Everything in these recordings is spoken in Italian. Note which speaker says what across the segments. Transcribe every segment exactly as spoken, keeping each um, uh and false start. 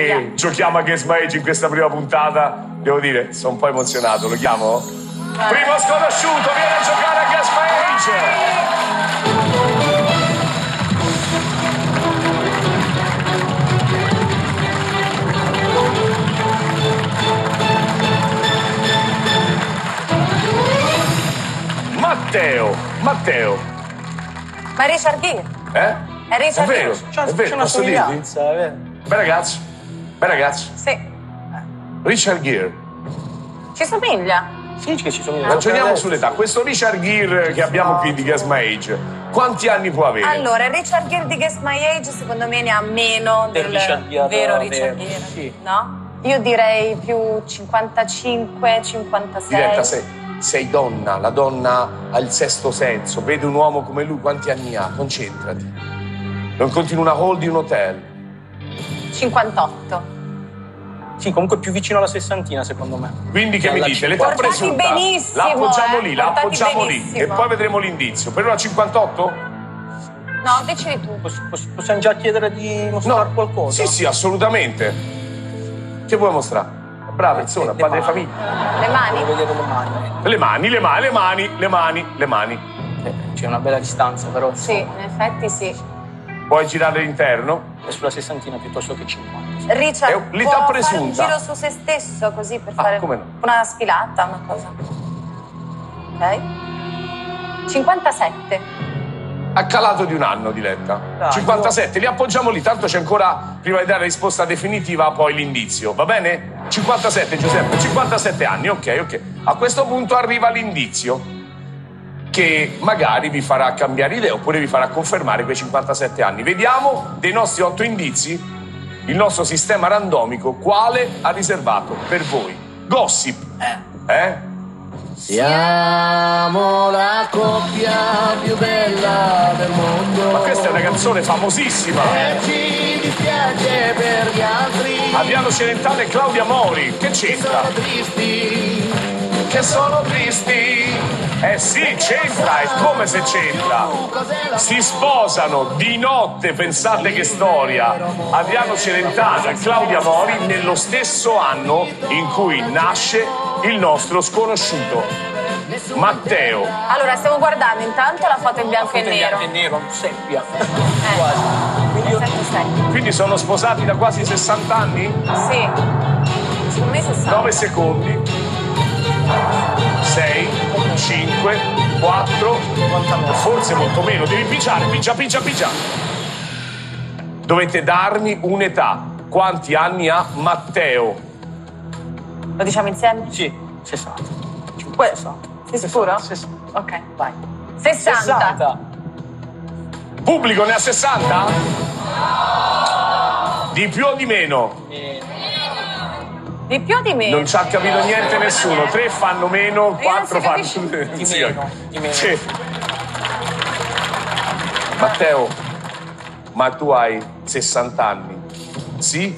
Speaker 1: che giochiamo a Guess My Age in questa prima puntata. Devo dire, sono un po' emozionato. Lo chiamo? Primo sconosciuto, viene a giocare a Guess My Age. Matteo, Matteo.
Speaker 2: Ma è Richard Gere?
Speaker 1: Eh?
Speaker 2: È Richard
Speaker 1: È vero,
Speaker 2: Gere.
Speaker 1: è vero,
Speaker 3: una
Speaker 1: posso dirvi?
Speaker 3: somiglianza, è vero.
Speaker 1: Bel ragazzo, bel ragazzo.
Speaker 2: Sì.
Speaker 1: Richard Gere.
Speaker 2: Ci somiglia?
Speaker 3: Sì, che ci somiglia.
Speaker 1: Ragioniamo sull'età. Questo Richard Gere che abbiamo qui di Guess My Age, quanti anni può avere?
Speaker 2: Allora, il Richard Gere di Guess My Age secondo me ne ha meno
Speaker 3: Del
Speaker 2: del,
Speaker 3: Richard Gere
Speaker 2: vero
Speaker 3: vero,
Speaker 2: Richard Gere.
Speaker 3: sì.
Speaker 2: No? Io direi più cinquantacinque, cinquantasei.
Speaker 1: Diletta, sei, sei donna, la donna ha il sesto senso, vede un uomo come lui, quanti anni ha? Concentrati. Non conti in una hall di un hotel.
Speaker 2: cinquantotto.
Speaker 3: Sì, comunque più vicino alla sessantina, secondo me.
Speaker 1: Quindi che mi
Speaker 3: Alla
Speaker 1: dite? L'età
Speaker 2: Portati
Speaker 1: presunta?
Speaker 2: benissimo,
Speaker 1: La appoggiamo
Speaker 2: eh,
Speaker 1: lì, la
Speaker 2: portati
Speaker 1: appoggiamo lì
Speaker 2: benissimo.
Speaker 1: e poi vedremo l'indizio. Per una cinquantotto?
Speaker 2: No, decidi tu.
Speaker 3: Poss- poss- possiamo già chiedere di mostrare qualcosa?
Speaker 1: Sì, sì, assolutamente. Che vuoi mostrare? Brava persona,
Speaker 3: Le
Speaker 1: padre di
Speaker 3: mani.
Speaker 1: famiglia.
Speaker 2: Le mani?
Speaker 3: Devo vedere le mani.
Speaker 1: Le mani, le mani, le mani, le mani, le mani.
Speaker 3: Eh, C'è una bella distanza, però.
Speaker 2: Sì, in effetti sì.
Speaker 1: Puoi girare l'interno?
Speaker 3: È sulla sessantina piuttosto che cinquanta.
Speaker 2: Richard,
Speaker 1: È l'età
Speaker 2: può
Speaker 1: presunta.
Speaker 2: fare un giro su se stesso così per
Speaker 1: Ah,
Speaker 2: fare
Speaker 1: come no?
Speaker 2: una sfilata, una cosa. Ok? cinquantasette.
Speaker 1: Ha calato di un anno, Diletta.
Speaker 3: Dai,
Speaker 1: cinquantasette, li appoggiamo lì, tanto c'è ancora, prima di dare la risposta definitiva, poi l'indizio, va bene? cinquantasette, Giuseppe, cinquantasette anni, ok, ok. A questo punto arriva l'indizio, che magari vi farà cambiare idea oppure vi farà confermare quei cinquantasette anni. Vediamo dei nostri otto indizi, il nostro sistema randomico, quale ha riservato per voi. Gossip. Eh?
Speaker 4: Siamo la coppia più bella del mondo.
Speaker 1: Ma questa è una canzone famosissima.
Speaker 4: E ci dispiace per gli altri.
Speaker 1: Adriano Celentano e Claudia Mori. Che c'entra?
Speaker 4: Sono tristi.
Speaker 1: Che sono tristi. Eh sì, c'entra, è come se c'entra. Si sposano di notte, pensate che storia. Adriano Celentano e Claudia Mori nello stesso anno in cui nasce il nostro sconosciuto Matteo.
Speaker 2: Allora, stiamo guardando intanto la foto in bianco e
Speaker 3: In
Speaker 2: nero.
Speaker 3: bianco e nero, seppia.
Speaker 2: Eh.
Speaker 3: Quasi. Quindi io
Speaker 2: sette.
Speaker 1: Quindi sono sposati da quasi sessanta anni?
Speaker 2: Sì. Secondo me sessanta.
Speaker 1: nove secondi. sei, cinque, quattro, forse molto meno. Devi pigiare, pigia, pigia, pigia. Dovete darmi un'età. Quanti anni ha Matteo?
Speaker 2: Lo diciamo insieme?
Speaker 3: Sì, sessanta.
Speaker 2: Que-
Speaker 3: sessanta.
Speaker 2: Sei sicuro?
Speaker 3: sessanta.
Speaker 2: Ok.
Speaker 3: Vai.
Speaker 2: sessanta.
Speaker 3: sessanta.
Speaker 1: Pubblico ne ha sessanta? Di più o di meno?
Speaker 3: Eh,
Speaker 2: Di più o di meno?
Speaker 1: Non ci ha capito niente nessuno. Tre fanno meno, quattro fanno
Speaker 2: si
Speaker 3: Di
Speaker 1: Sì.
Speaker 3: meno, di meno.
Speaker 1: Sì. Matteo, ma tu hai sessanta anni? Sì?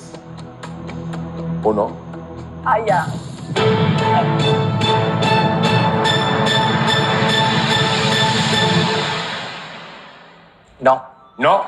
Speaker 1: O no?
Speaker 2: Aia.
Speaker 3: No.
Speaker 1: No?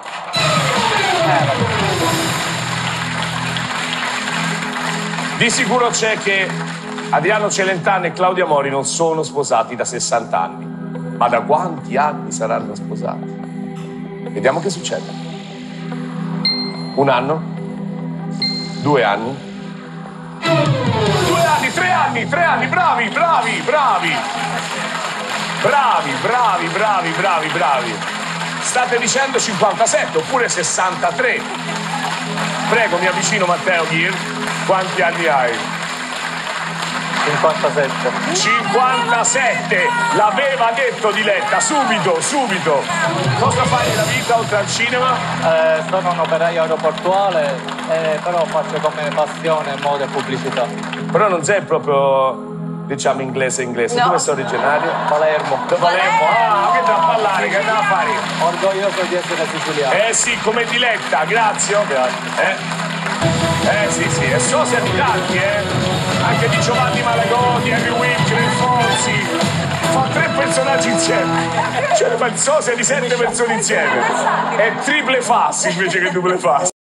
Speaker 1: Di sicuro c'è che Adriano Celentano e Claudia Mori non sono sposati da sessanta anni. Ma da quanti anni saranno sposati? Vediamo che succede. Un anno? Due anni? Due anni, tre anni, tre anni, bravi, bravi, bravi. Bravi, bravi, bravi, bravi, bravi. State dicendo cinquantasette oppure sessantatré. Prego, mi avvicino Matteo Gir. Quanti anni hai?
Speaker 3: cinquantasette.
Speaker 1: cinquantasette. L'aveva detto Diletta, subito, subito. Cosa fai nella vita oltre al cinema?
Speaker 5: Eh, sono un operaio aeroportuale, eh, però faccio come passione moda e pubblicità.
Speaker 1: Però non sei proprio, diciamo, inglese inglese.
Speaker 2: No.
Speaker 1: Dove sei originario?
Speaker 5: Palermo.
Speaker 1: Da Palermo. Ah, che da ballare, che da fare?
Speaker 5: Orgoglioso di essere siciliano.
Speaker 1: Eh sì, come Diletta, grazie. Eh? Eh sì, sì, e so siete tanti, eh? Anche di Giovanni Malagodi, Henry Winkler, Fonzi. Fa tre personaggi insieme. Cioè, fa il sosia di sette persone insieme. È triple fast invece che duple fast.